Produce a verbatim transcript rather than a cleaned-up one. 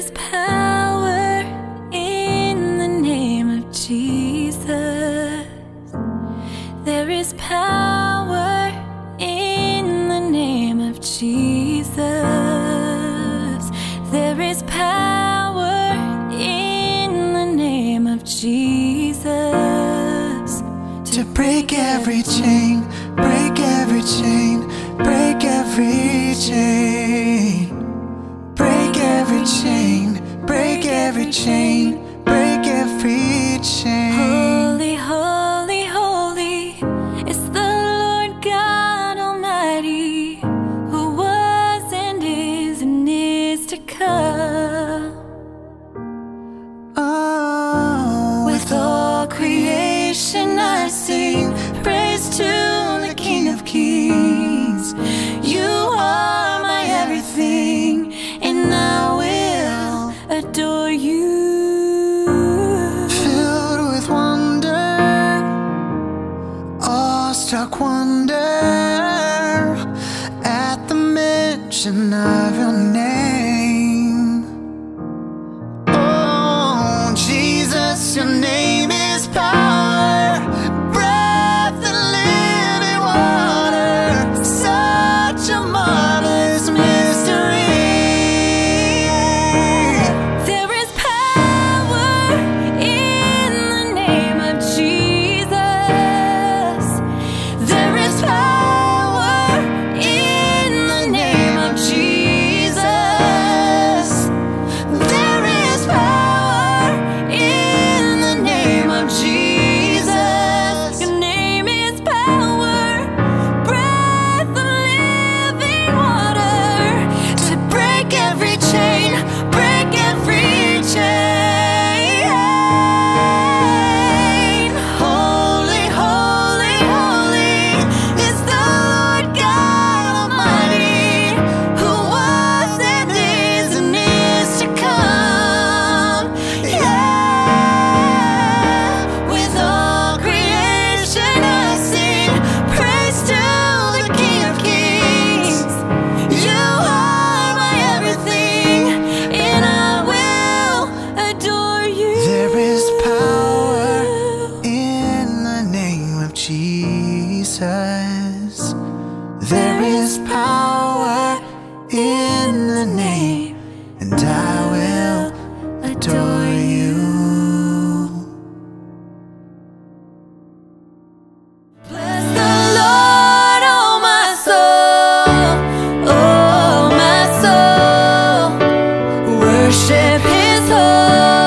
is power in the name of Jesus. There is power in the name of Jesus. There is power in the name of Jesus. To break every chain, break every chain, break every chain. Break every chain, break every chain, break every chain. Holy, holy, holy is the Lord God Almighty, who was and is and is to come. Oh, with all creation I sing praise to the King of Kings. You are my everything, and I will adore you. filled with wonder, awestruck wonder at the mention of your name. Oh, Jesus, your name is power, breath and living water, such a marvelous mystery. There is power in the name of Jesus. There is power in the name of Jesus. There is power in the name of Jesus. Your name is power, breath of living water, to break every chain, break every chain. Holy, holy, holy is the Lord God Almighty, who was and is and is to come. Yeah, with all creation I sing praise to the King of Kings. You are my everything, and I will adore you. There is power in the name of Jesus. There is power in the name, and I will adore you. Bless the Lord, oh my soul, oh my soul, worship His holy